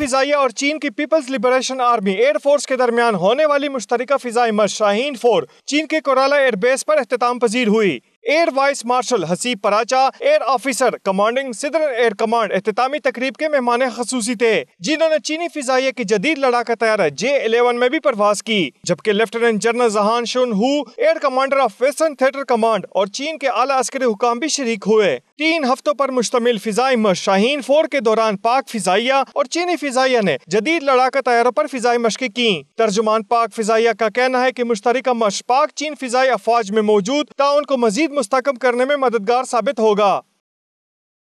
फिजाइया और चीन की पीपल्स लिबरेशन आर्मी एयरफोर्स के दरमियान होने वाली मुश्तरका फिजाई मशक शाहीन 4 चीन के कोराला एयरबेस पर इख्तिताम पजीर हुई। Air vice marshal Haseeb Paracha, air officer commanding southern air command इख्तितामी तकरीब के मेहमान खसूसी थे, जिन्होंने चीनी फिजाइया की जदीद लड़ाका तैयारा J-11 में भी परवाज की, जबकि लेफ्टिनेंट जनरल जहान शुन हु, air commander of western theatre command और चीन के आला अस्करी हुकाम भी शरीक हुए। 3 हफ्तों पर मुश्तमिल फिजाई मशक शाहीन 4 के दौरान पाक फिजाइया और चीनी फिजाइया ने जदीद लड़ाका तैयारों पर फिजाई मशक़ें की। तर्जुमान पाक फिजाइया का कहना है कि मुश्तरका मशक पाक चीन फिजाई अफवाज में मौजूद ताउन को मजीद मुस्तहकम करने में मददगार साबित होगा।